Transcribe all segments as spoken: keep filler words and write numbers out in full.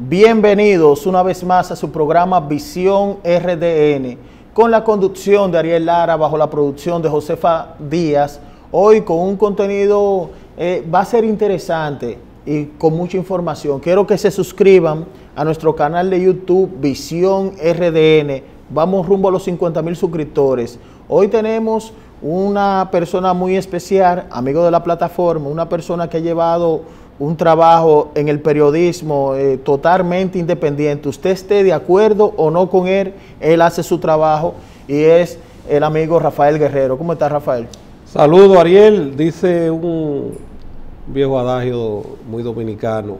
Bienvenidos una vez más a su programa Visión R D N, con la conducción de Ariel Lara, bajo la producción de Josefa Díaz. Hoy con un contenido, eh, va a ser interesante y con mucha información. Quiero que se suscriban a nuestro canal de YouTube Visión R D N. Vamos rumbo a los cincuenta mil suscriptores. Hoy tenemos una persona muy especial, amigo de la plataforma, una persona que ha llevado un trabajo en el periodismo eh, totalmente independiente. Usted esté de acuerdo o no con él, él hace su trabajo, y es el amigo Rafael Guerrero. ¿Cómo está, Rafael? Saludo, Ariel. Dice un viejo adagio muy dominicano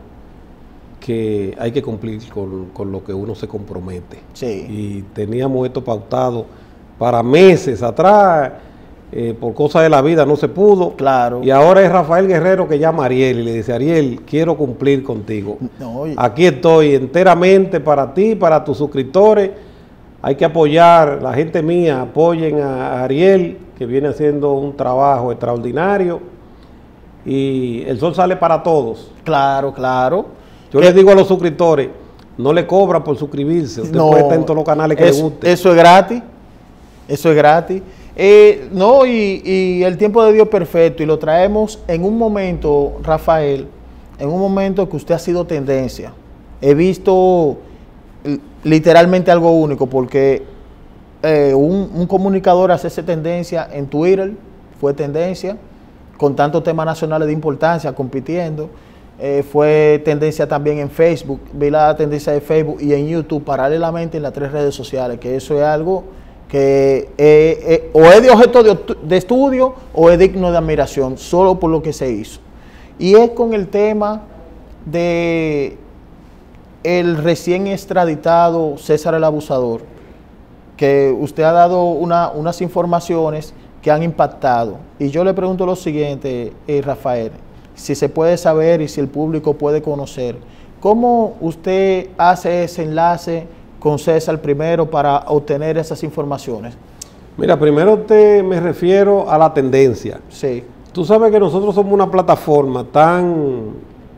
que hay que cumplir con, con lo que uno se compromete. Sí. Y teníamos esto pautado para meses atrás. Eh, por cosas de la vida no se pudo. Claro. Y ahora es Rafael Guerrero que llama a Ariel y le dice: Ariel, quiero cumplir contigo. No, y... Aquí estoy enteramente para ti, para tus suscriptores. Hay que apoyar, la gente mía, apoyen a Ariel, que viene haciendo un trabajo extraordinario. Y el sol sale para todos. Claro, claro. Yo les digo a los suscriptores, no le cobran por suscribirse. Usted no, puede estar en todos los canales que eso, le guste. Eso es gratis. Eso es gratis. Eh, no, y, y el tiempo de Dios perfecto, y lo traemos en un momento, Rafael, en un momento que usted ha sido tendencia. He visto literalmente algo único, porque eh, un, un comunicador hace tendencia en Twitter, fue tendencia, con tantos temas nacionales de importancia, compitiendo. Eh, fue tendencia también en Facebook, vi la tendencia de Facebook y en YouTube, paralelamente en las tres redes sociales, que eso es algo que eh, eh, o es de objeto de, de estudio o es digno de admiración, solo por lo que se hizo. Y es con el tema de el recién extraditado César el Abusador, que usted ha dado una, unas informaciones que han impactado. Y yo le pregunto lo siguiente, eh, Rafael, si se puede saber y si el público puede conocer, ¿cómo usted hace ese enlace con César primero para obtener esas informaciones? Mira, primero te me refiero a la tendencia. Sí. Tú sabes que nosotros somos una plataforma tan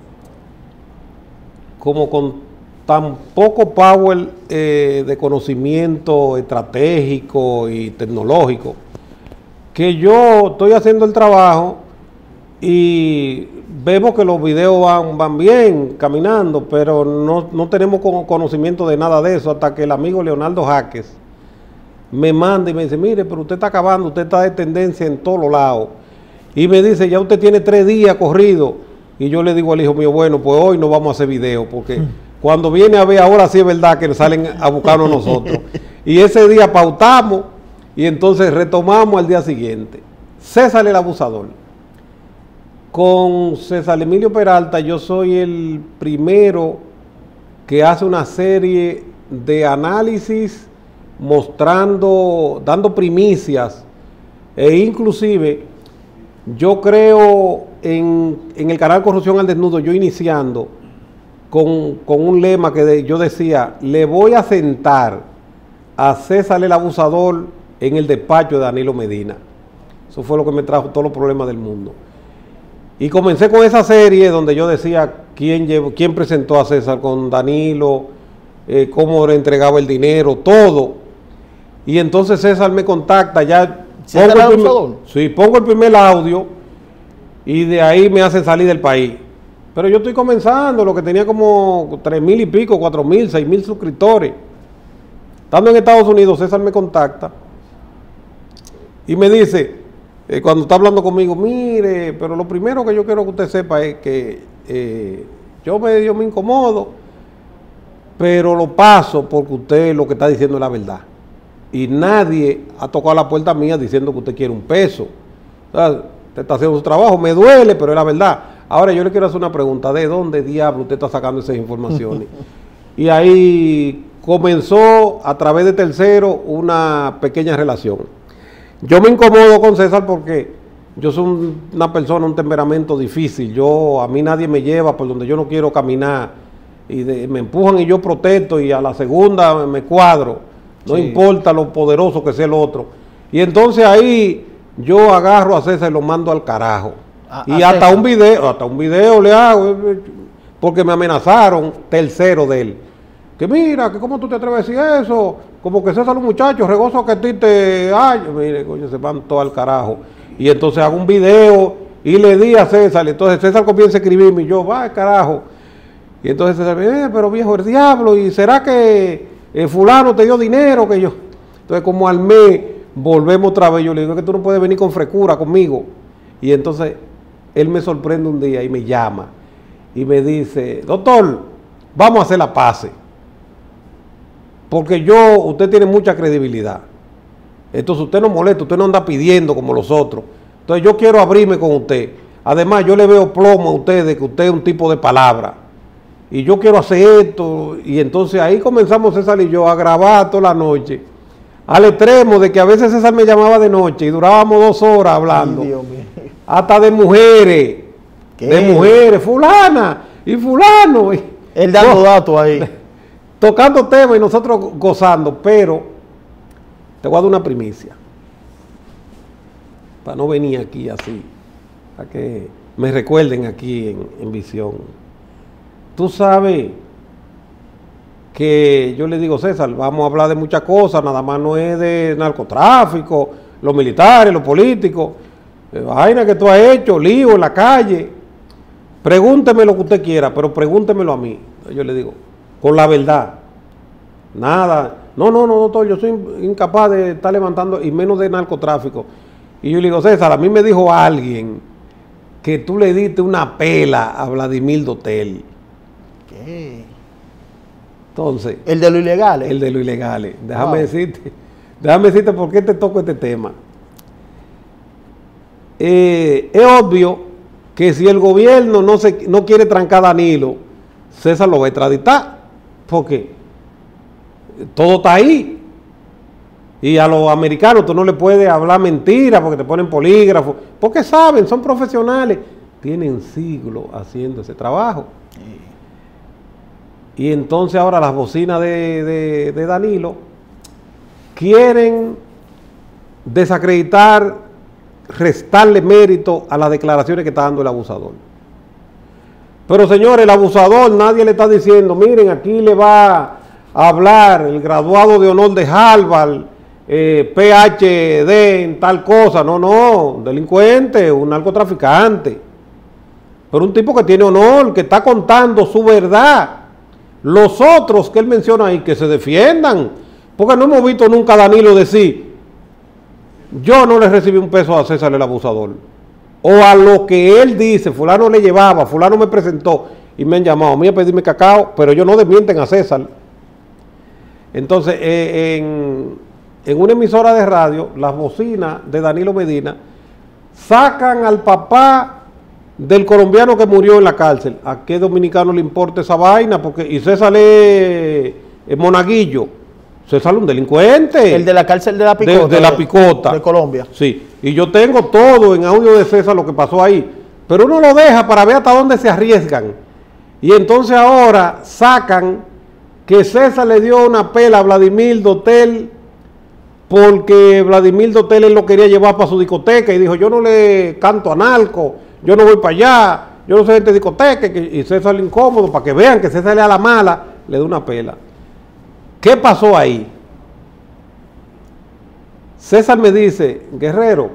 como con tan poco power eh, de conocimiento estratégico y tecnológico, que yo estoy haciendo el trabajo y vemos que los videos van, van bien, caminando, pero no, no tenemos conocimiento de nada de eso, hasta que el amigo Leonardo Jaques me manda y me dice: mire, pero usted está acabando, usted está de tendencia en todos los lados. Y me dice: ya usted tiene tres días corrido. Y yo le digo al hijo mío: bueno, pues hoy no vamos a hacer video, porque cuando viene a ver, ahora sí es verdad que salen a buscarnos nosotros. Y ese día pautamos y entonces retomamos al día siguiente. César el Abusador. Con César Emilio Peralta, yo soy el primero que hace una serie de análisis mostrando, dando primicias, e inclusive yo creo en, en el canal Corrupción al Desnudo, yo iniciando con, con un lema que de, yo decía: le voy a sentar a César el Abusador en el despacho de Danilo Medina. Eso fue lo que me trajo todos los problemas del mundo. Y comencé con esa serie donde yo decía quién, llevó, quién presentó a César con Danilo, eh, cómo le entregaba el dinero, todo. Y entonces César me contacta, ya ¿César pongo el, primer, sí, pongo el primer audio y de ahí me hacen salir del país. Pero yo estoy comenzando, lo que tenía como tres mil y pico, cuatro mil, seis mil suscriptores. Estando en Estados Unidos, César me contacta y me dice, Eh, cuando está hablando conmigo: mire, pero lo primero que yo quiero que usted sepa es que eh, yo medio me incomodo, pero lo paso porque usted lo que está diciendo es la verdad. Y nadie ha tocado la puerta mía diciendo que usted quiere un peso. O sea, usted está haciendo su trabajo, me duele, pero es la verdad. Ahora yo le quiero hacer una pregunta: ¿de dónde diablo usted está sacando esas informaciones? Y ahí comenzó a través de tercero una pequeña relación. Yo me incomodo con César porque yo soy un, una persona, un temperamento difícil. Yo, a mí nadie me lleva por donde yo no quiero caminar. Y de, me empujan y yo protesto, y a la segunda me cuadro. No sí. importa lo poderoso que sea el otro. Y entonces ahí yo agarro a César y lo mando al carajo. A, y a hasta César. un video, hasta un video le hago. porque me amenazaron tercero de él. Que mira, que cómo tú te atreves a decir eso, como que César un muchacho regoso que a ti te... Ay, mire, coño, se van todo al carajo. Y entonces hago un video y le di a César, entonces César comienza a escribirme y yo, va carajo. Y entonces César me dice, eh, pero viejo, el diablo, ¿y será que eh, fulano te dio dinero? Que yo... Entonces como al mes volvemos otra vez, yo le digo que tú no puedes venir con frescura conmigo. Y entonces él me sorprende un día y me llama y me dice, doctor, vamos a hacer la paz. Porque yo, usted tiene mucha credibilidad. Entonces usted no molesta, usted no anda pidiendo como los otros. Entonces yo quiero abrirme con usted. Además yo le veo plomo a usted de que usted es un tipo de palabra. Y yo quiero hacer esto. Y entonces ahí comenzamos César y yo a grabar toda la noche. Al extremo de que a veces César me llamaba de noche y durábamos dos horas hablando. Ay, Dios mío. Hasta de mujeres. ¿Qué? De mujeres, fulana y fulano. Él dando datos ahí. Tocando temas y nosotros gozando, pero te voy a dar una primicia. Para no venir aquí así, para que me recuerden aquí en, en visión. Tú sabes que yo le digo, César, vamos a hablar de muchas cosas, nada más no es de narcotráfico, los militares, los políticos, vaina que tú has hecho, lío en la calle. Pregúnteme lo que usted quiera, pero pregúntemelo a mí. Yo le digo, con la verdad, nada, no, no, no, doctor, yo soy incapaz de estar levantando, y menos de narcotráfico. Y yo le digo, César, a mí me dijo alguien que tú le diste una pela a Vladimir Dotel. ¿Qué? Entonces. El de lo ilegal. ¿eh? El de lo ilegal. Déjame wow. decirte, déjame decirte por qué te toco este tema. Eh, es obvio que si el gobierno no, se, no quiere trancar a Danilo, César lo va a extraditar. ¿Por qué? Todo está ahí. Y a los americanos tú no le puedes hablar mentiras porque te ponen polígrafo. Porque saben, son profesionales. Tienen siglos haciendo ese trabajo. Sí. Y entonces ahora las bocinas de, de, de Danilo quieren desacreditar, restarle mérito a las declaraciones que está dando el abusador. Pero señores, el abusador, nadie le está diciendo, miren, aquí le va a hablar el graduado de honor de Harvard, eh, P H D en tal cosa. No, no, un delincuente, un narcotraficante. Pero un tipo que tiene honor, que está contando su verdad. Los otros que él menciona ahí, que se defiendan. Porque no hemos visto nunca a Danilo decir, yo no le recibí un peso a César el abusador. O a lo que él dice, fulano le llevaba, fulano me presentó y me han llamado a mí a pedirme cacao, pero ellos no desmienten a César. Entonces, eh, en, en una emisora de radio, las bocinas de Danilo Medina sacan al papá del colombiano que murió en la cárcel. ¿A qué dominicano le importa esa vaina? Porque, y César es, es monaguillo. César es un delincuente. El de la cárcel de la Picota. De, de la Picota. De Colombia. Sí. Y yo tengo todo en audio de César lo que pasó ahí. Pero uno lo deja para ver hasta dónde se arriesgan. Y entonces ahora sacan que César le dio una pela a Vladimir Dotel porque Vladimir Dotel él lo quería llevar para su discoteca y dijo, yo no le canto a narco, yo no voy para allá, yo no soy gente de discoteca. Y César le incómodo para que vean que César le da la mala, le da una pela. ¿Qué pasó ahí? César me dice, Guerrero,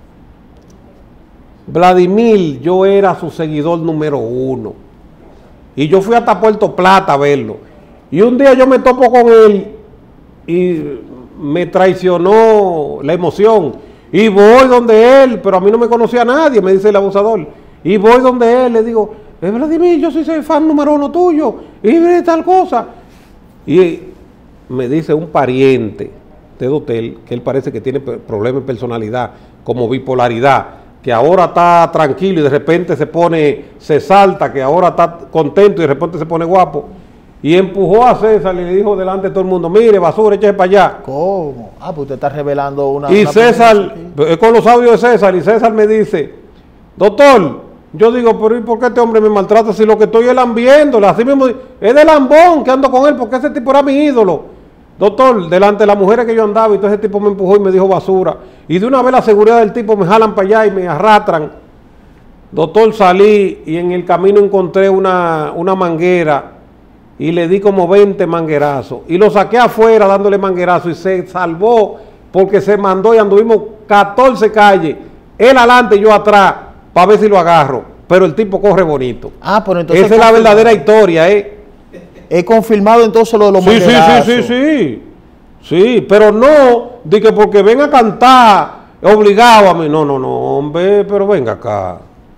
Vladimir, yo era su seguidor número uno. Y yo fui hasta Puerto Plata a verlo. Y un día yo me topo con él y me traicionó la emoción. Y voy donde él, pero a mí no me conocía nadie, me dice el abusador. Y voy donde él, le digo, eh, Vladimir, yo soy fan número uno tuyo. Y tal cosa. Y me dice un pariente de Dotel, que él parece que tiene problemas de personalidad, como bipolaridad, que ahora está tranquilo y de repente se pone, se salta, que ahora está contento y de repente se pone guapo, y empujó a César y le dijo delante de todo el mundo, mire, basura, échese para allá. ¿Cómo? Ah, pues usted está revelando una... Y una César, es con los audios de César, y César me dice, doctor, yo digo, pero ¿y por qué este hombre me maltrata si lo que estoy es lambiéndole? Así mismo, es de lambón que ando con él, porque ese tipo era mi ídolo. Doctor, delante de las mujeres que yo andaba y todo ese tipo me empujó y me dijo basura. Y de una vez la seguridad del tipo me jalan para allá y me arrastran. Doctor, salí y en el camino encontré una, una manguera y le di como veinte manguerazos. Y lo saqué afuera dándole manguerazos y se salvó porque se mandó y anduvimos catorce calles. Él adelante y yo atrás para ver si lo agarro. Pero el tipo corre bonito. Ah, pero entonces... Esa es la verdadera historia, ¿eh? He confirmado entonces lo de los sí, manguerazos. Sí, sí, sí, sí. Sí, pero no de que porque ven a cantar obligado a mí. No, no, no, hombre, pero venga acá.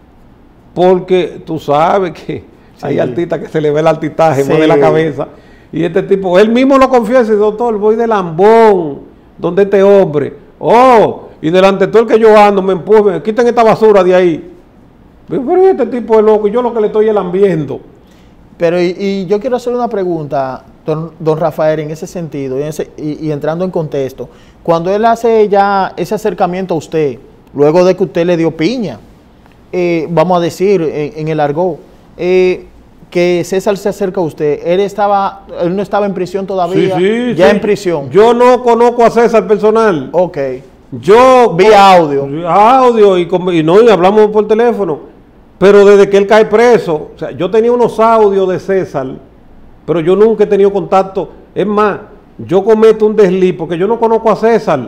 Porque tú sabes que sí. Hay artistas que se le ve el artistaje, sí. Mueve la cabeza. Y este tipo, él mismo lo confiesa, y doctor, voy de lambón, donde este hombre. Oh, y delante de todo el que yo ando, me empujen, quiten esta basura de ahí. Pero este tipo es loco, y yo lo que le estoy lambiendo. Pero y, y yo quiero hacer una pregunta, don, don Rafael, en ese sentido, y, en ese, y, y entrando en contexto. Cuando él hace ya ese acercamiento a usted, luego de que usted le dio piña, eh, vamos a decir, en, en el argot, eh, que César se acerca a usted, él estaba, él no estaba en prisión todavía, sí, sí, ya sí. en prisión. Yo no conozco a César personal. Ok. Yo vi audio. Audio y, y no, y hablamos por teléfono. Pero desde que él cae preso, o sea, yo tenía unos audios de César, pero yo nunca he tenido contacto. Es más, yo cometo un desliz porque yo no conozco a César.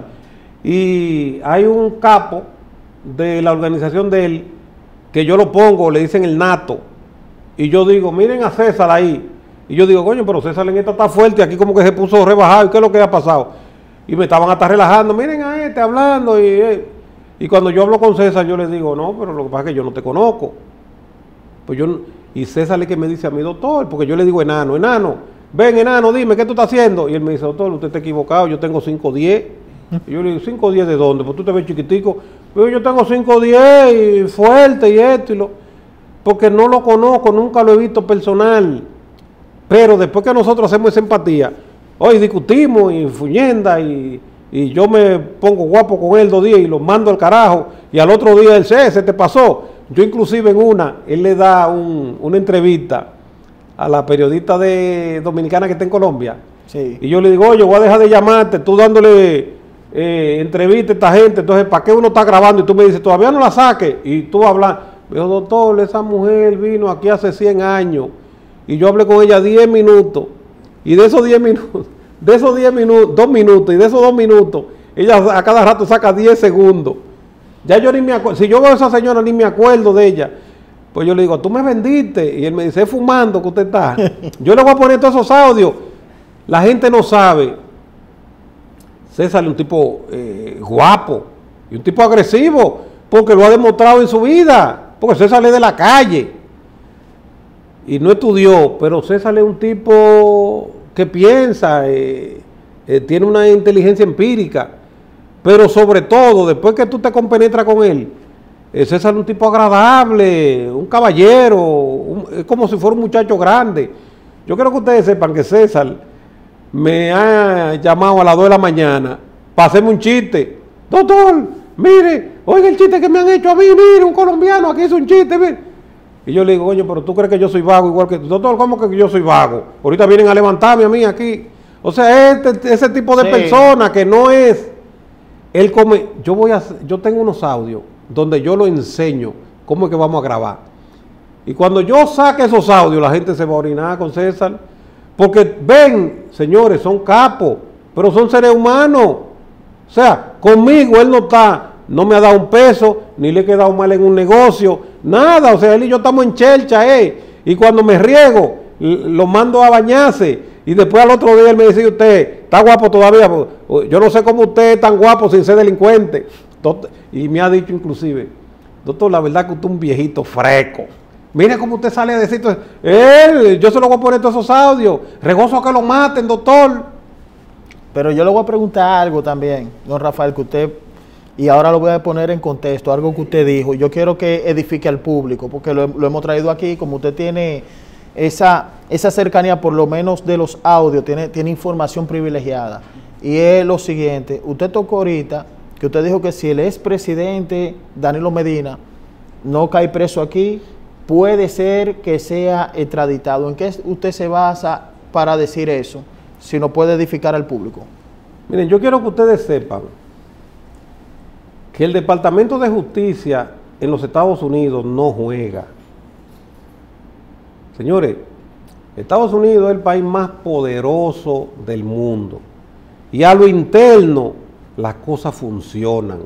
Y hay un capo de la organización de él que yo lo pongo, le dicen el nato. Y yo digo, miren a César ahí. Y yo digo, coño, pero César en esta está fuerte, aquí como que se puso rebajado. ¿Y qué es lo que ha pasado? Y me estaban hasta relajando, miren a este hablando. Y, eh. y cuando yo hablo con César, yo le digo, no, pero lo que pasa es que yo no te conozco. Pues yo, y César es que me dice a mi doctor, porque yo le digo, enano, enano, ven enano, dime, ¿qué tú estás haciendo? Y él me dice, doctor, usted está equivocado, yo tengo cinco diez. Y yo le digo, ¿cinco diez de dónde? Pues tú te ves chiquitico. Pero yo tengo cinco diez y fuerte y esto y lo... Porque no lo conozco, nunca lo he visto personal. Pero después que nosotros hacemos esa empatía, hoy discutimos y fuñenda y, y yo me pongo guapo con él dos días y lo mando al carajo y al otro día él se, se te pasó. Yo inclusive en una, él le da un, una entrevista a la periodista de dominicana que está en Colombia. Sí. Y yo le digo, oye, voy a dejar de llamarte, tú dándole eh, entrevista a esta gente, entonces ¿para qué uno está grabando? Y tú me dices, todavía no la saques. Y tú hablas, me dijo, doctor, esa mujer vino aquí hace cien años y yo hablé con ella diez minutos. Y de esos diez minutos, de esos diez minutos, dos minutos, y de esos dos minutos, ella a cada rato saca diez segundos. Ya yo ni me acuerdo, si yo veo a esa señora ni me acuerdo de ella, pues yo le digo, tú me vendiste, y él me dice, es fumando que usted está. Yo le voy a poner todos esos audios, la gente no sabe. César es un tipo eh, guapo, y un tipo agresivo, porque lo ha demostrado en su vida, porque César es de la calle, y no estudió, pero César es un tipo que piensa, eh, eh, tiene una inteligencia empírica. Pero sobre todo, después que tú te compenetras con él, César es un tipo agradable, un caballero, un, es como si fuera un muchacho grande. Yo quiero que ustedes sepan que César me ha llamado a las dos de la mañana para hacerme un chiste. Doctor, mire, oiga el chiste que me han hecho a mí, mire, un colombiano aquí hizo un chiste, mire. Y yo le digo, oye, pero tú crees que yo soy vago igual que tú. Doctor, ¿cómo que yo soy vago? Ahorita vienen a levantarme a mí aquí. O sea, este, ese tipo de sí. persona que no es... Él come, yo voy a, yo tengo unos audios donde yo lo enseño cómo es que vamos a grabar. Y cuando yo saque esos audios, la gente se va a orinar con César. Porque ven, señores, son capos, pero son seres humanos. O sea, conmigo él no está, no me ha dado un peso, ni le he quedado mal en un negocio, nada. O sea, él y yo estamos en chelcha, eh. Y cuando me riego, lo mando a bañarse. Y después al otro día él me dice, usted está guapo todavía, yo no sé cómo usted es tan guapo sin ser delincuente. Y me ha dicho inclusive, doctor, la verdad que usted es un viejito fresco. Mire cómo usted sale a decir, él, yo se lo voy a poner todos esos audios, regozo que lo maten, doctor. Pero yo le voy a preguntar algo también, don Rafael, que usted, y ahora lo voy a poner en contexto, algo que usted dijo. Yo quiero que edifique al público, porque lo, lo hemos traído aquí, como usted tiene... Esa, esa cercanía, por lo menos de los audios, tiene, tiene información privilegiada. Y es lo siguiente, usted tocó ahorita, que usted dijo que si el expresidente Danilo Medina no cae preso aquí, puede ser que sea extraditado. ¿En qué usted se basa para decir eso, si no puede edificar al público? Miren, yo quiero que ustedes sepan que el Departamento de Justicia en los Estados Unidos no juega. Señores, Estados Unidos es el país más poderoso del mundo. Y a lo interno, las cosas funcionan.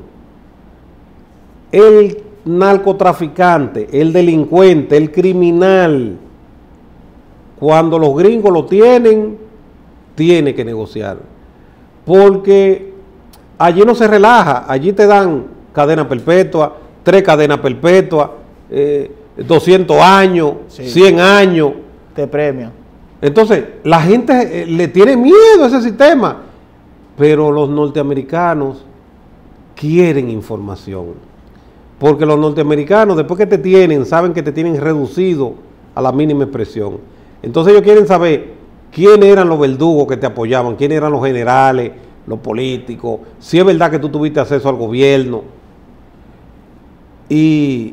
El narcotraficante, el delincuente, el criminal, cuando los gringos lo tienen, tiene que negociar. Porque allí no se relaja, allí te dan cadena perpetua, tres cadenas perpetuas, eh, doscientos años, sí. cien años. Te premian. Entonces, la gente eh, le tiene miedo a ese sistema, pero los norteamericanos quieren información. Porque los norteamericanos, después que te tienen, saben que te tienen reducido a la mínima expresión. Entonces ellos quieren saber quiénes eran los verdugos que te apoyaban, quiénes eran los generales, los políticos, si es verdad que tú tuviste acceso al gobierno. Y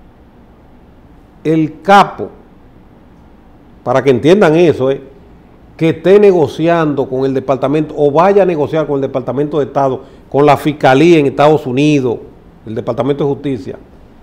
el capo, para que entiendan eso, eh, que esté negociando con el departamento o vaya a negociar con el Departamento de Estado, con la Fiscalía en Estados Unidos, el Departamento de Justicia,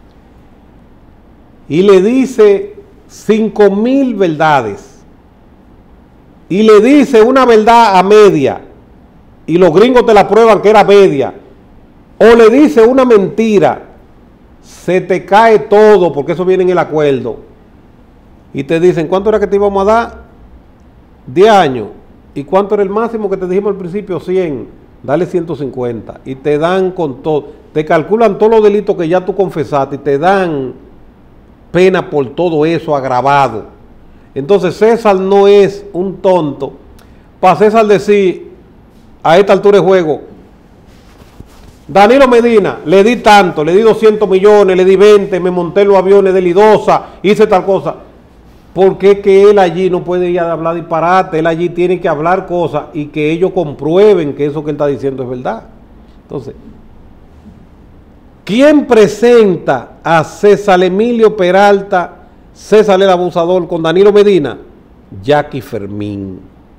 y le dice cinco mil verdades, y le dice una verdad a media, y los gringos te la prueban que era media, o le dice una mentira, se te cae todo, porque eso viene en el acuerdo, y te dicen, ¿cuánto era que te íbamos a dar? diez años. ¿Y cuánto era el máximo que te dijimos al principio? cien. Dale ciento cincuenta. Y te dan con todo, te calculan todos los delitos que ya tú confesaste y te dan pena por todo eso agravado. Entonces César no es un tonto. Para César decir, a esta altura de juego, Danilo Medina, le di tanto, le di doscientos millones, le di veinte, me monté en los aviones de Lidosa, hice tal cosa. Porque es que él allí no puede ir a hablar disparate, él allí tiene que hablar cosas y que ellos comprueben que eso que él está diciendo es verdad. Entonces, ¿quién presenta a César Emilio Peralta, César el abusador, con Danilo Medina? Jackie Fermín.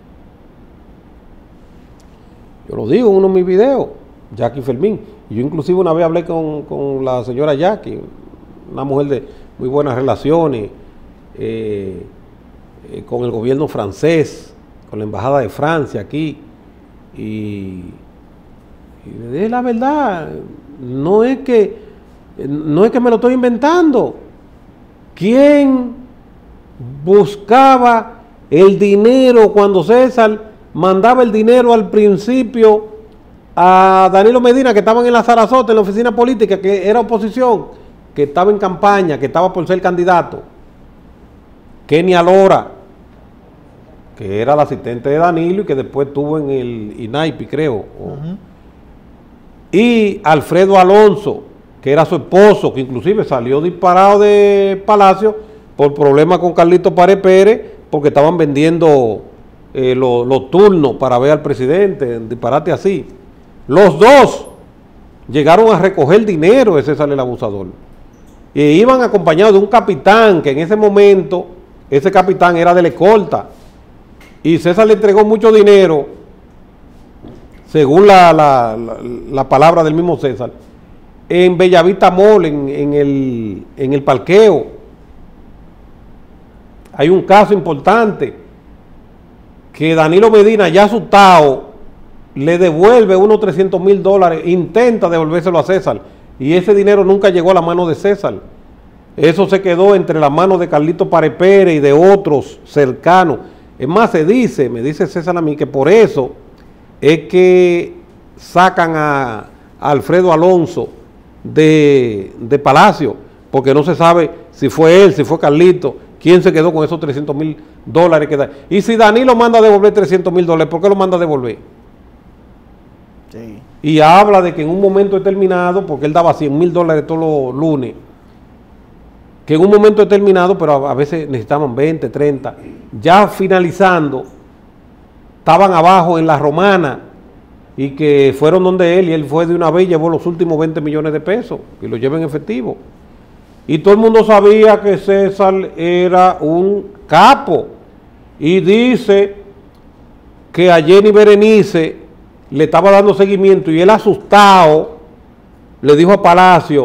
Yo lo digo en uno de mis videos, Jackie Fermín. Yo inclusive una vez hablé con, con la señora Jackie, una mujer de muy buenas relaciones, Eh, eh, con el gobierno francés, con la embajada de Francia aquí, y, y le dije la verdad, no es que no es que me lo estoy inventando. ¿Quién buscaba el dinero cuando César mandaba el dinero al principio a Danilo Medina, que estaban en la Sarasota, en la oficina política, que era oposición, que estaba en campaña, que estaba por ser candidato? Kenny Alora, que era el asistente de Danilo y que después estuvo en el I N A I P I, creo. Uh-huh. Y Alfredo Alonso, que era su esposo, que inclusive salió disparado de Palacio por problemas con Carlito Pared Pérez, porque estaban vendiendo eh, los, los turnos para ver al presidente, disparate así. Los dos llegaron a recoger dinero de César el abusador. Y iban acompañados de un capitán que en ese momento... Ese capitán era de la escolta y César le entregó mucho dinero, según la, la, la, la palabra del mismo César, en Bellavista Mall, en, en, el, en el parqueo. Hay un caso importante que Danilo Medina, ya asustado, le devuelve unos trescientos mil dólares, intenta devolvérselo a César y ese dinero nunca llegó a la mano de César. Eso se quedó entre las manos de Carlito Pared Pérez y de otros cercanos. Es más, se dice, me dice César a mí, que por eso es que sacan a, a Alfredo Alonso de, de Palacio, porque no se sabe si fue él, si fue Carlito, quién se quedó con esos trescientos mil dólares que da. Y si Danilo manda a devolver trescientos mil dólares, ¿por qué lo manda a devolver? Sí. Y habla de que en un momento determinado, porque él daba cien mil dólares todos los lunes, que en un momento determinado, pero a, a veces necesitaban veinte, treinta, ya finalizando, estaban abajo en la Romana y que fueron donde él y él fue de una vez y llevó los últimos veinte millones de pesos y lo lleva en efectivo. Y todo el mundo sabía que César era un capo y dice que a Jenny Berenice le estaba dando seguimiento y él asustado le dijo a Palacio: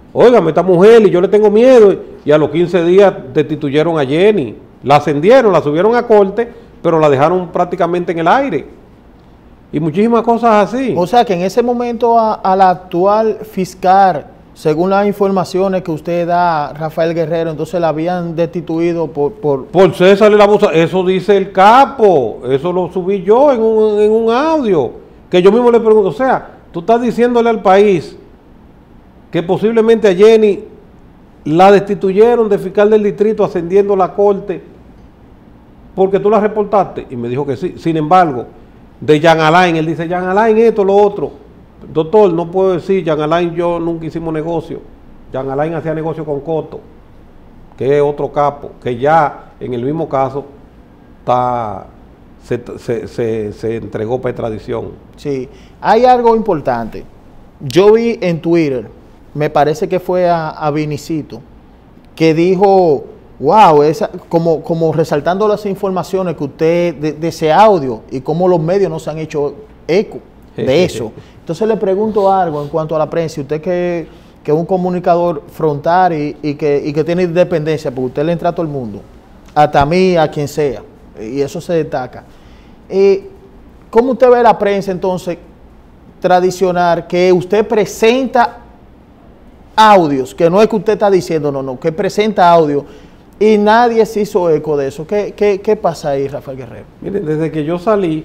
óigame, esta mujer y yo le tengo miedo, y a los quince días destituyeron a Jenny, la ascendieron, la subieron a corte, pero la dejaron prácticamente en el aire, y muchísimas cosas así. O sea que en ese momento a, al actual fiscal, según las informaciones que usted da, Rafael Guerrero, entonces la habían destituido por... Por, por César la abusa, eso dice el capo, eso lo subí yo en un, en un audio, que yo mismo le pregunto, o sea, tú estás diciéndole al país que posiblemente a Jenny la destituyeron de fiscal del distrito ascendiendo a la corte porque tú la reportaste, y me dijo que sí. Sin embargo, de Jean Alain, él dice, Jean Alain esto, lo otro. Doctor, no puedo decir, Jean Alain yo nunca hicimos negocio. Jean Alain hacía negocio con Coto, que es otro capo, que ya en el mismo caso está, se, se, se, se entregó para extradición. Sí, hay algo importante. Yo vi en Twitter, me parece que fue a, a Vinicito, que dijo, wow, esa, como, como resaltando las informaciones que usted, de, de ese audio, y cómo los medios no se han hecho eco de eso. Entonces le pregunto algo en cuanto a la prensa, usted que, que es un comunicador frontal y, y, que, y que tiene independencia, porque usted le entra a todo el mundo, hasta a mí, a quien sea, y eso se destaca. Eh, ¿Cómo usted ve la prensa entonces tradicional, que usted presenta audios, que no es que usted está diciendo, no, no, que presenta audio y nadie se hizo eco de eso? ¿Qué, qué, qué pasa ahí, Rafael Guerrero? Miren, desde que yo salí,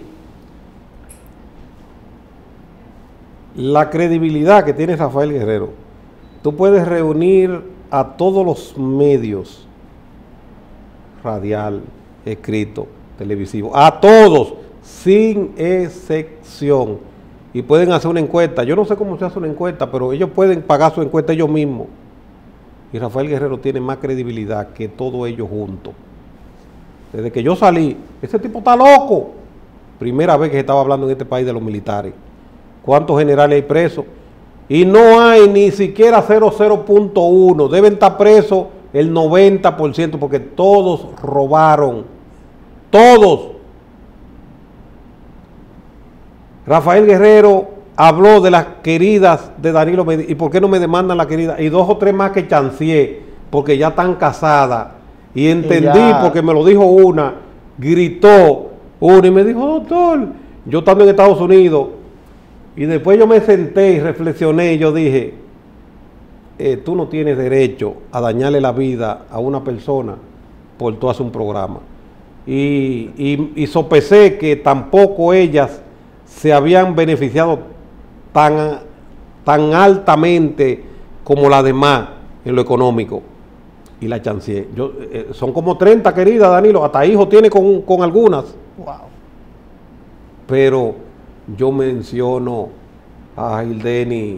la credibilidad que tiene Rafael Guerrero, tú puedes reunir a todos los medios, radial, escrito, televisivo, a todos, sin excepción, y pueden hacer una encuesta. Yo no sé cómo se hace una encuesta, pero ellos pueden pagar su encuesta ellos mismos, y Rafael Guerrero tiene más credibilidad que todos ellos juntos. Desde que yo salí, ese tipo está loco. Primera vez que se estaba hablando en este país de los militares. ¿Cuántos generales hay presos? Y no hay ni siquiera cero punto uno. Deben estar presos el noventa por ciento porque todos robaron. Todos. Rafael Guerrero habló de las queridas de Danilo Medina. ¿Y por qué no me demandan las queridas? Y dos o tres más que chancié, porque ya están casadas. Y entendí, y porque me lo dijo una, gritó una y me dijo, doctor, yo estando en Estados Unidos. Y después yo me senté y reflexioné y yo dije, eh, tú no tienes derecho a dañarle la vida a una persona por tú hacer un programa. Y, y, y sopesé que tampoco ellas se habían beneficiado tan, tan altamente como las demás en lo económico. Y la chancié. Yo, eh, son como treinta, querida Danilo, hasta hijos tiene con, con algunas. Wow. Pero yo menciono a Gildeni,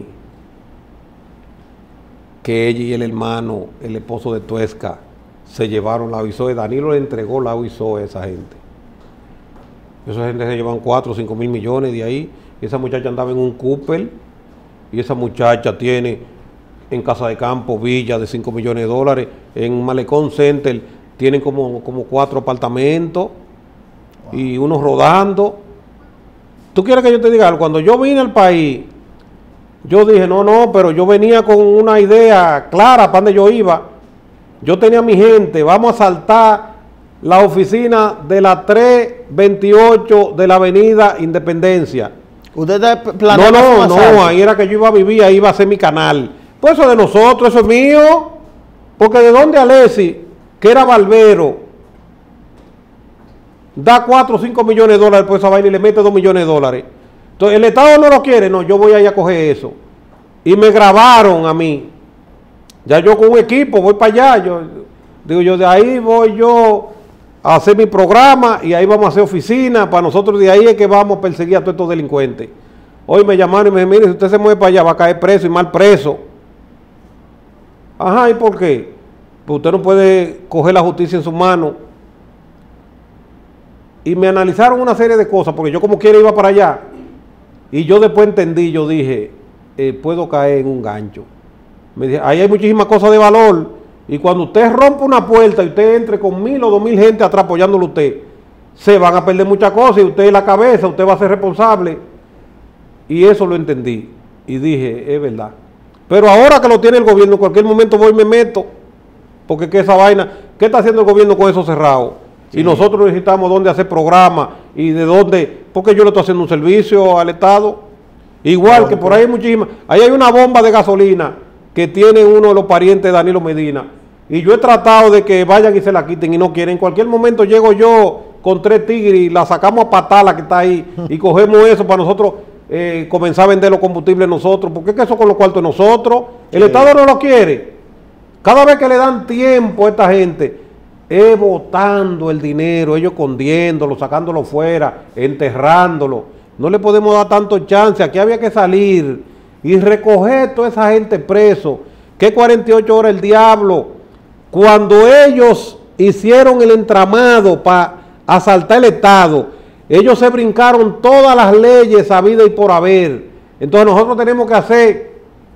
que ella y el hermano, el esposo de Tuesca, se llevaron la O I S O E. Danilo le entregó la O I S O E a esa gente. Esa gente se llevan cuatro o cinco mil millones de ahí. Y esa muchacha andaba en un Cooper. Y esa muchacha tiene en Casa de Campo villa de cinco millones de dólares. En Malecón Center tienen como, como cuatro apartamentos. Wow. Y unos rodando. ¿Tú quieres que yo te diga algo? Cuando yo vine al país, yo dije, no, no, pero yo venía con una idea clara para dónde yo iba. Yo tenía a mi gente, vamos a asaltar la oficina de la tres veintiocho de la avenida Independencia. ¿Usted está No, planeando? no, no, ahí era que yo iba a vivir, ahí iba a ser mi canal. Pues eso de nosotros, eso es mío. Porque de dónde Alessi, que era barbero, da cuatro o cinco millones de dólares por esa vaina y le mete dos millones de dólares. Entonces, el Estado no lo quiere, no, yo voy a ir a coger eso. Y me grabaron a mí. Ya yo con un equipo voy para allá. Yo digo, yo de ahí voy yo a hacer mi programa y ahí vamos a hacer oficina. Para nosotros de ahí es que vamos a perseguir a todos estos delincuentes. Hoy me llamaron y me dijeron, mire, si usted se mueve para allá va a caer preso y mal preso. Ajá, ¿y por qué? Pues usted no puede coger la justicia en sus manos. Y me analizaron una serie de cosas, porque yo como quiera iba para allá. Y yo después entendí, yo dije, eh, puedo caer en un gancho. Me dije, ahí hay muchísimas cosas de valor. Y cuando usted rompe una puerta y usted entre con mil o dos mil gente atrás apoyándolo a usted, se van a perder muchas cosas y usted en la cabeza, usted va a ser responsable. Y eso lo entendí. Y dije, es verdad. Pero ahora que lo tiene el gobierno, en cualquier momento voy y me meto, porque que esa vaina, ¿qué está haciendo el gobierno con eso cerrado? Sí. Y nosotros necesitamos dónde hacer programas y de dónde, porque yo le estoy haciendo un servicio al Estado. Igual no, que por ahí hay muchísimas, ahí hay una bomba de gasolina que tiene uno de los parientes de Danilo Medina. Y yo he tratado de que vayan y se la quiten y no quieren. En cualquier momento llego yo con tres tigres y la sacamos a patar la que está ahí y cogemos eso para nosotros eh, comenzar a vender los combustibles nosotros, porque es que eso con los cuartos de nosotros, el sí. Estado no lo quiere. Cada vez que le dan tiempo a esta gente, es botando el dinero, ellos escondiéndolo, sacándolo fuera, enterrándolo. No le podemos dar tanto chance, aquí había que salir y recoger toda esa gente preso, que cuarenta y ocho horas el diablo, cuando ellos hicieron el entramado para asaltar el Estado, ellos se brincaron todas las leyes habidas y por haber. Entonces nosotros tenemos que hacer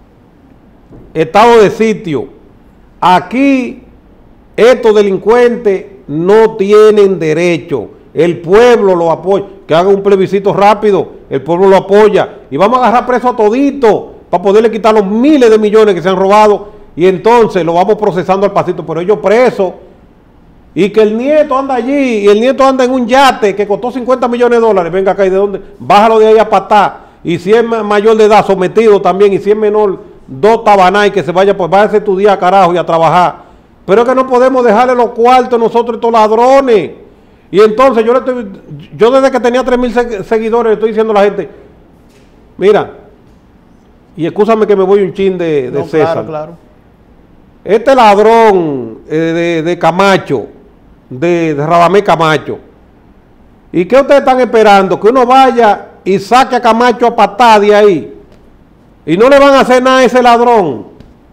estado de sitio. Aquí estos delincuentes no tienen derecho, el pueblo lo apoya, que haga un plebiscito rápido, el pueblo lo apoya y vamos a agarrar preso a todito para poderle quitar los miles de millones que se han robado y entonces lo vamos procesando al pasito, pero ellos presos. Y que el nieto anda allí, y el nieto anda en un yate que costó cincuenta millones de dólares, venga acá, ¿y de dónde? Bájalo de ahí a patá, y si es mayor de edad, sometido también, y si es menor, dos tabanay, que se vaya, pues vaya a estudiar, carajo, y a trabajar. Pero es que no podemos dejarle los cuartos nosotros estos ladrones. Y entonces yo le estoy, yo desde que tenía tres mil seguidores le estoy diciendo a la gente, mira, y excúsame que me voy un chin de, de no, César. Claro, claro. Este ladrón eh, de, de Camacho, de, de Radamés Camacho, ¿y qué ustedes están esperando? Que uno vaya y saque a Camacho a patada de ahí, y no le van a hacer nada a ese ladrón.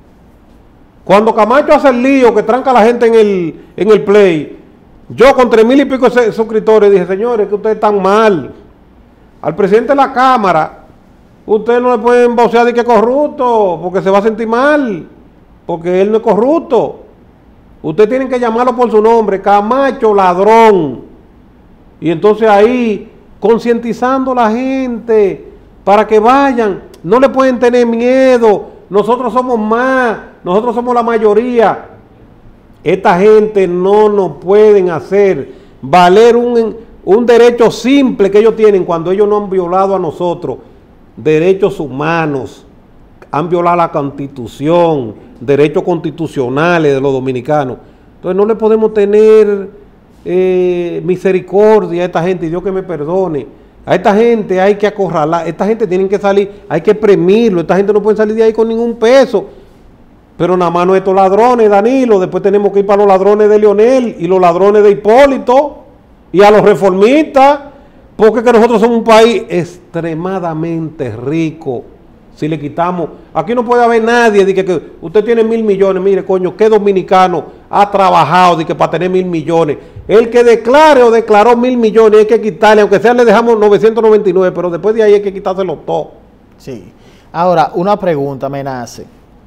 Cuando Camacho hace el lío que tranca a la gente en el, en el play, yo con tres mil y pico de suscriptores dije, señores, que ustedes están mal. Al presidente de la Cámara, ustedes no le pueden vocear de que es corrupto, porque se va a sentir mal, porque él no es corrupto. Ustedes tienen que llamarlo por su nombre, Camacho ladrón. Y entonces ahí, concientizando a la gente, para que vayan, no le pueden tener miedo, nosotros somos más, nosotros somos la mayoría. Esta gente no nos pueden hacer valer un, un derecho simple que ellos tienen cuando ellos no han violado a nosotros, derechos humanos, han violado la Constitución, derechos constitucionales de los dominicanos. Entonces no le podemos tener eh, misericordia a esta gente, y Dios que me perdone. A esta gente hay que acorralar, esta gente tiene que salir, hay que premirlo, esta gente no puede salir de ahí con ningún peso. Pero nada más no estos ladrones, Danilo, después tenemos que ir para los ladrones de Leonel y los ladrones de Hipólito y a los reformistas, porque que nosotros somos un país extremadamente rico. Si le quitamos, aquí no puede haber nadie de que, que usted tiene mil millones, mire coño, ¿qué dominicano ha trabajado de que para tener mil millones? El que declare o declaró mil millones hay que quitarle, aunque sea le dejamos novecientos noventa y nueve, pero después de ahí hay que quitárselo todo. Sí. Ahora, una pregunta me nace,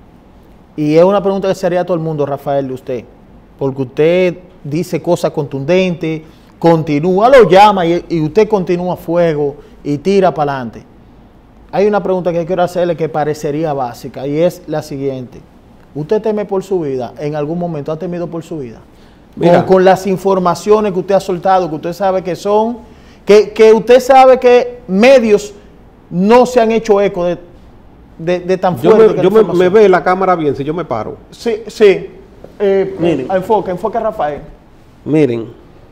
y es una pregunta que se haría a todo el mundo, Rafael, de usted, porque usted dice cosas contundentes, continúa, lo llama y, y usted continúa a fuego y tira para adelante. Hay una pregunta que quiero hacerle que parecería básica y es la siguiente. ¿Usted teme por su vida? ¿En algún momento ha temido por su vida? Mira, con, con las informaciones que usted ha soltado, que usted sabe que son, que, que usted sabe que medios no se han hecho eco de, de, de tan fuerte. Yo, me, yo me, me ve la cámara bien si yo me paro. Sí, sí. Eh, miren. Enfoque, enfoque a Rafael. Miren.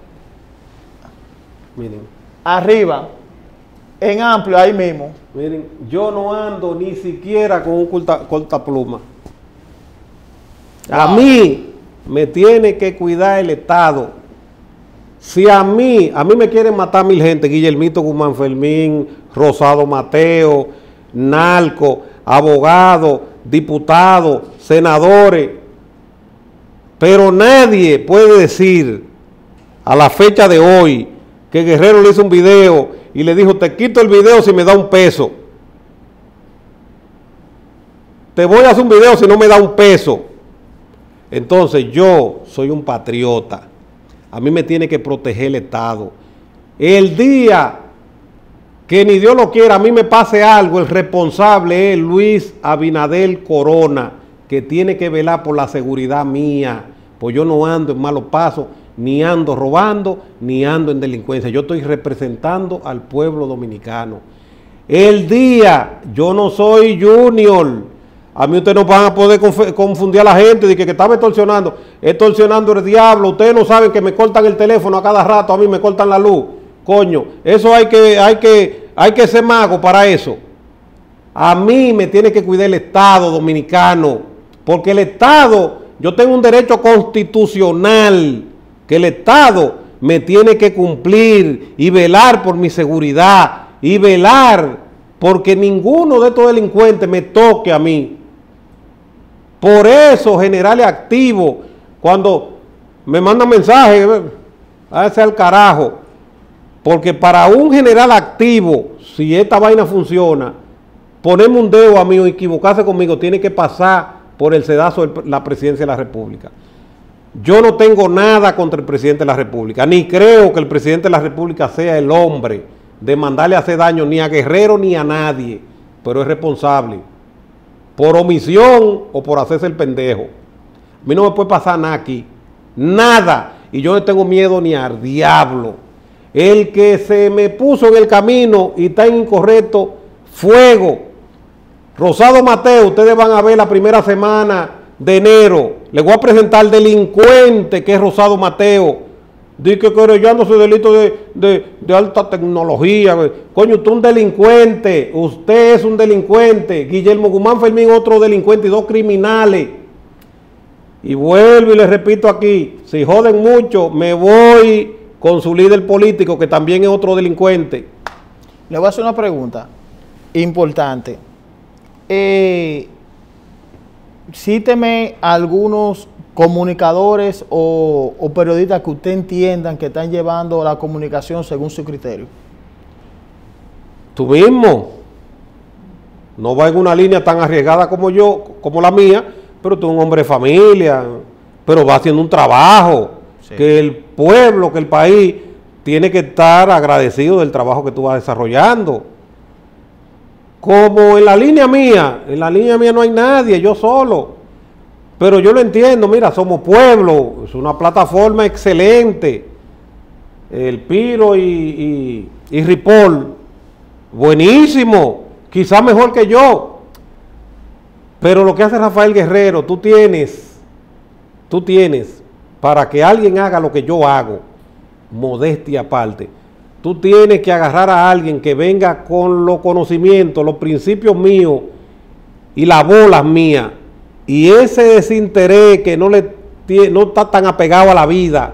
Miren. Arriba. En amplio, ahí mismo. Miren, yo no ando ni siquiera con un corta, cortapluma. A wow. mí me tiene que cuidar el Estado. Si a mí, a mí me quieren matar mil gente, Guillermito Guzmán Fermín, Rosado Mateo, narco, abogado, diputado, senadores, pero nadie puede decir a la fecha de hoy que Guerrero le hizo un video y le dijo, te quito el video si me da un peso. Te voy a hacer un video si no me da un peso. Entonces yo soy un patriota. A mí me tiene que proteger el Estado. El día que ni Dios lo quiera, a mí me pase algo, el responsable es Luis Abinader Corona, que tiene que velar por la seguridad mía, pues yo no ando en malos pasos, ni ando robando, ni ando en delincuencia, yo estoy representando al pueblo dominicano. El día, yo no soy Junior, a mí ustedes no van a poder confundir a la gente de que, que estaba extorsionando, extorsionando el diablo, ustedes no saben que me cortan el teléfono a cada rato, a mí me cortan la luz. Coño, eso hay que, hay que, hay que ser mago para eso. A mí me tiene que cuidar el Estado dominicano, porque el Estado, yo tengo un derecho constitucional, que el Estado me tiene que cumplir y velar por mi seguridad, y velar porque ninguno de estos delincuentes me toque a mí. Por eso, generales activos, cuando me mandan mensajes, hágase al carajo. Porque para un general activo, si esta vaina funciona, ponerme un dedo a mí o equivocarse conmigo, tiene que pasar por el sedazo de la presidencia de la República. Yo no tengo nada contra el presidente de la República, ni creo que el presidente de la República sea el hombre de mandarle a hacer daño ni a Guerrero ni a nadie, pero es responsable por omisión o por hacerse el pendejo. A mí no me puede pasar nada aquí, nada, y yo no tengo miedo ni al diablo. El que se me puso en el camino y está incorrecto, fuego. Rosado Mateo, ustedes van a ver la primera semana de enero, le voy a presentar al delincuente que es Rosado Mateo. Dice que querellándose delito de, de, de alta tecnología. Coño, usted es un delincuente, usted es un delincuente. Guillermo Guzmán Fermín, otro delincuente y dos criminales. Y vuelvo y les repito aquí, si joden mucho, me voy con su líder político, que también es otro delincuente. Le voy a hacer una pregunta importante. Eh, cíteme algunos comunicadores o, o periodistas que usted entiendan que están llevando la comunicación según su criterio. Tú mismo. No va en una línea tan arriesgada como yo, como la mía, pero tú eres un hombre de familia, pero va haciendo un trabajo. Sí. Que el pueblo, que el país tiene que estar agradecido del trabajo que tú vas desarrollando. Como en la línea mía, en la línea mía no hay nadie, yo solo. Pero yo lo entiendo, mira, somos pueblo, es una plataforma excelente. El Piro y, y, y Ripoll, buenísimo, quizás mejor que yo. Pero lo que hace Rafael Guerrero, tú tienes, tú tienes, para que alguien haga lo que yo hago, modestia aparte, tú tienes que agarrar a alguien que venga con los conocimientos, los principios míos y las bolas mías, y ese desinterés que no, le, no está tan apegado a la vida,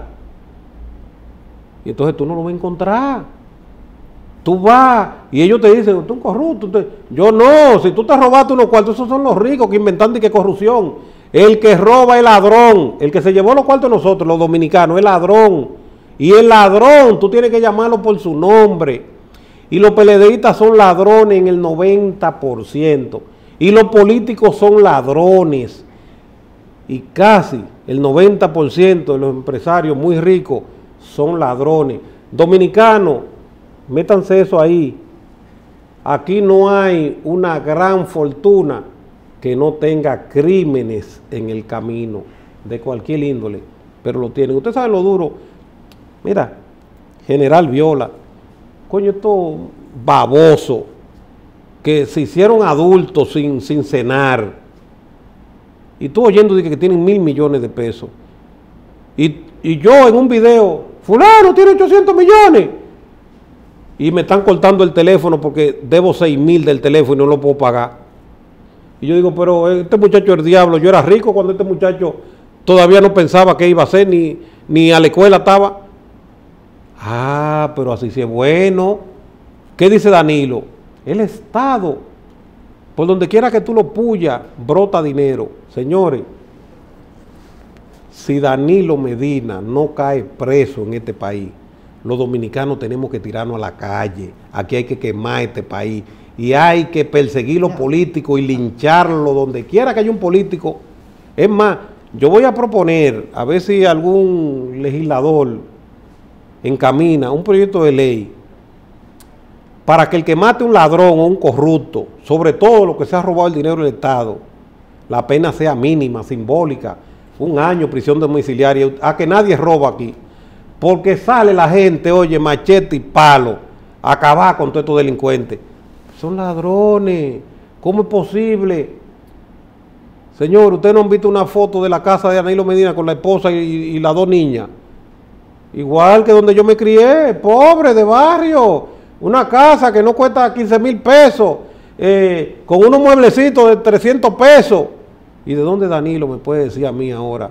y entonces tú no lo vas a encontrar. Tú vas y ellos te dicen, tú eres un corrupto. Usted. Yo no, si tú te robaste unos cuartos, esos son los ricos que inventan de qué corrupción. El que roba es ladrón, el que se llevó los cuartos de nosotros, los dominicanos, es ladrón. Y el ladrón, tú tienes que llamarlo por su nombre. Y los peledeístas son ladrones en el noventa por ciento. Y los políticos son ladrones. Y casi el noventa por ciento de los empresarios muy ricos son ladrones. Dominicanos, métanse eso ahí. Aquí no hay una gran fortuna que no tenga crímenes en el camino, de cualquier índole, pero lo tienen. Usted sabe lo duro. Mira, General Viola, coño, estos babosos que se hicieron adultos sin, sin cenar, y tú oyendo de que tienen mil millones de pesos, y, y yo en un video, fulano tiene ochocientos millones, y me están cortando el teléfono porque debo seis mil del teléfono y no lo puedo pagar. Y yo digo, pero este muchacho es el diablo. Yo era rico cuando este muchacho todavía no pensaba que iba a ser, ni, ni a la escuela estaba. Ah, pero así sí es bueno. ¿Qué dice Danilo? El Estado, por donde quiera que tú lo puyas, brota dinero. Señores, si Danilo Medina no cae preso en este país, los dominicanos tenemos que tirarnos a la calle. Aquí hay que quemar este país. Y hay que perseguir los políticos y lincharlos donde quiera que haya un político. Es más, yo voy a proponer, a ver si algún legislador encamina un proyecto de ley para que el que mate un ladrón o un corrupto, sobre todo lo que se ha robado el dinero del Estado, la pena sea mínima, simbólica, un año prisión domiciliaria, a que nadie roba aquí, porque sale la gente, oye, machete y palo, a acabar con todos estos delincuentes. Son ladrones, ¿cómo es posible? Señor, ¿ustedes no han visto una foto de la casa de Danilo Medina con la esposa y, y las dos niñas? Igual que donde yo me crié, pobre, de barrio, una casa que no cuesta quince mil pesos, eh, con unos mueblecitos de trescientos pesos. ¿Y de dónde Danilo me puede decir a mí ahora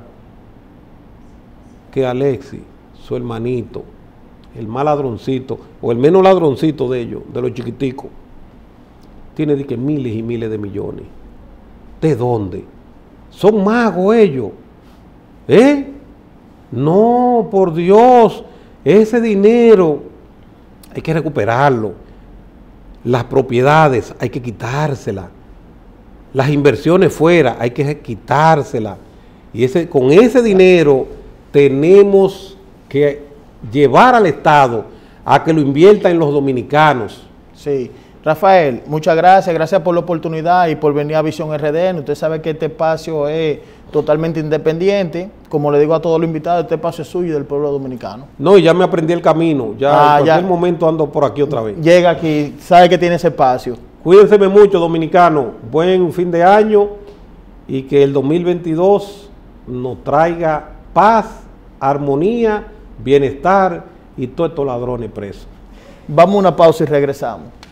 que Alexis, su hermanito, el más ladroncito, o el menos ladroncito de ellos, de los chiquiticos, tiene de que miles y miles de millones? ¿De dónde? Son magos ellos, ¿eh? No, por Dios, ese dinero hay que recuperarlo. Las propiedades hay que quitárselas. Las inversiones fuera hay que quitárselas. Y ese, con ese dinero tenemos que llevar al Estado a que lo invierta en los dominicanos. Sí. Rafael, muchas gracias, gracias por la oportunidad y por venir a Visión R D N. Usted sabe que este espacio es totalmente independiente. Como le digo a todos los invitados, este espacio es suyo y del pueblo dominicano. No, ya me aprendí el camino, ya ah, en cualquier ya. momento ando por aquí otra vez. Llega aquí, sabe que tiene ese espacio. Cuídense mucho, dominicanos. Buen fin de año y que el dos mil veintidós nos traiga paz, armonía, bienestar y todos estos ladrones presos. Vamos a una pausa y regresamos.